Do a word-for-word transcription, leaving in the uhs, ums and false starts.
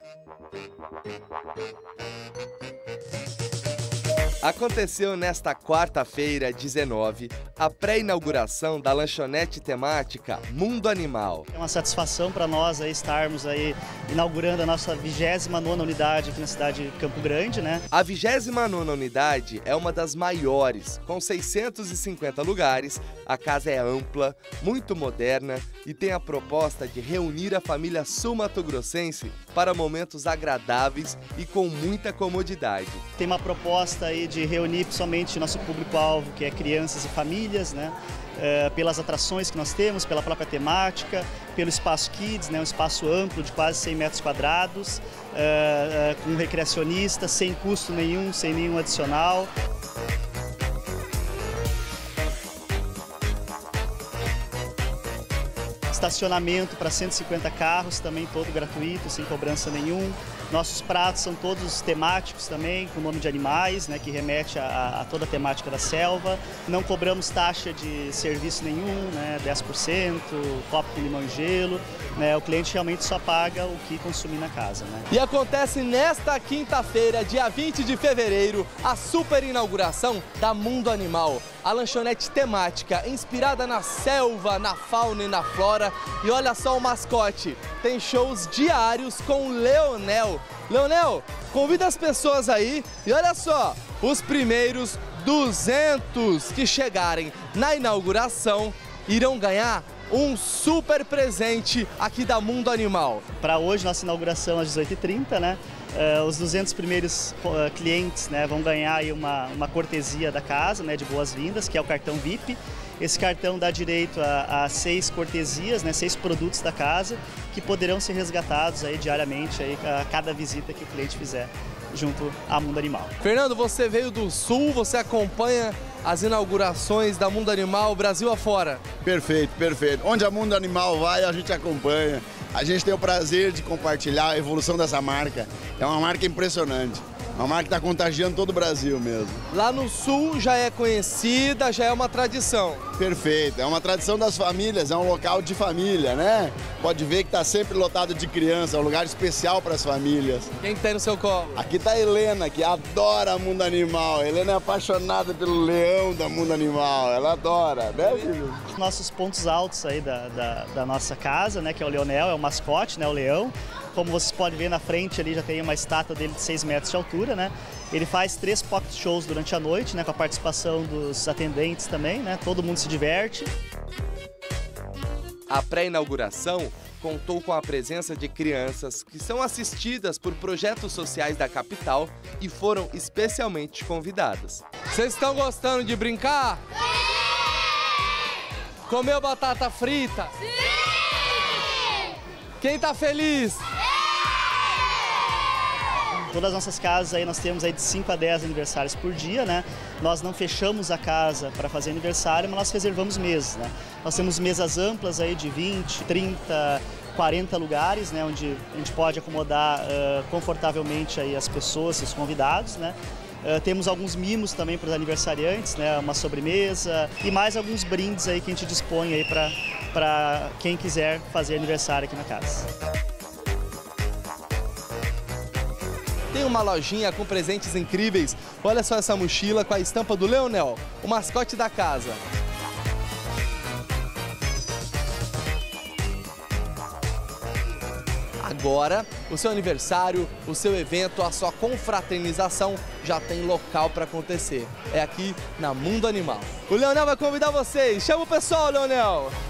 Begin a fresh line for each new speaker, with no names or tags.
Aconteceu nesta quarta-feira, dezenove, a pré-inauguração da lanchonete temática Mundo Animal.
É uma satisfação para nós aí estarmos aí inaugurando a nossa vigésima nona unidade aqui na cidade de Campo Grande, né?
A vigésima nona unidade é uma das maiores, com seiscentos e cinquenta lugares. A casa é ampla, muito moderna e tem a proposta de reunir a família sul-mato-grossense para momentos agradáveis e com muita comodidade.
Tem uma proposta aí de reunir somente nosso público-alvo, que é crianças e famílias, né? É, pelas atrações que nós temos, pela própria temática, pelo espaço Kids, né? Um espaço amplo de quase cem metros quadrados, é, é, com recreacionista, sem custo nenhum, sem nenhum adicional. Estacionamento para cento e cinquenta carros, também todo gratuito, sem cobrança nenhum. Nossos pratos são todos temáticos também, com nome de animais, né, que remete a, a toda a temática da selva. Não cobramos taxa de serviço nenhum, né, dez por cento, copo com limão e gelo. Né, o cliente realmente só paga o que consumir na casa. Né?
E acontece nesta quinta-feira, dia vinte de fevereiro, a super inauguração da Mundo Animal. A lanchonete temática inspirada na selva, na fauna e na flora. E olha só o mascote, tem shows diários com o Leonel. Leonel, convida as pessoas aí e olha só, os primeiros duzentos que chegarem na inauguração irão ganhar um super presente aqui da Mundo Animal.
Para hoje, nossa inauguração às dezoito e trinta, né? Uh, os duzentos primeiros uh, clientes, né, vão ganhar aí uma, uma cortesia da casa, né, de boas-vindas, que é o cartão V I P. Esse cartão dá direito a, a seis cortesias, né, seis produtos da casa, que poderão ser resgatados aí diariamente aí, a cada visita que o cliente fizer junto à Mundo Animal.
Fernando, você veio do Sul, você acompanha as inaugurações da Mundo Animal Brasil afora.
Perfeito, perfeito. Onde a Mundo Animal vai, a gente acompanha. A gente tem o prazer de compartilhar a evolução dessa marca. É uma marca impressionante. Uma marca que está contagiando todo o Brasil mesmo.
Lá no Sul já é conhecida, já é uma tradição.
Perfeito, é uma tradição das famílias, é um local de família, né? Pode ver que está sempre lotado de criança, é um lugar especial para as famílias.
Quem tem no seu colo?
Aqui está a Helena, que adora Mundo Animal. A Helena é apaixonada pelo leão da Mundo Animal, ela adora, né, filho?
Os nossos pontos altos aí da, da, da nossa casa, né, que é o Leonel, é o mascote, né, o leão. Como vocês podem ver na frente ali já tem uma estátua dele de seis metros de altura, né? Ele faz três pocket shows durante a noite, né? Com a participação dos atendentes também, né? Todo mundo se diverte.
A pré-inauguração contou com a presença de crianças que são assistidas por projetos sociais da capital e foram especialmente convidadas. Vocês estão gostando de brincar? Sim! Comeu batata frita? Sim! Quem tá feliz?
Todas as nossas casas aí nós temos aí de cinco a dez aniversários por dia, né? Nós não fechamos a casa para fazer aniversário, mas nós reservamos mesas, né? Nós temos mesas amplas aí de vinte, trinta, quarenta lugares, né? Onde a gente pode acomodar uh, confortavelmente aí as pessoas, os convidados, né? Uh, temos alguns mimos também para os aniversariantes, né? Uma sobremesa e mais alguns brindes aí que a gente dispõe aí para para quem quiser fazer aniversário aqui na casa.
Tem uma lojinha com presentes incríveis. Olha só essa mochila com a estampa do Leonel, o mascote da casa. Agora, o seu aniversário, o seu evento, a sua confraternização já tem local para acontecer. É aqui na Mundo Animal. O Leonel vai convidar vocês. Chama o pessoal, Leonel!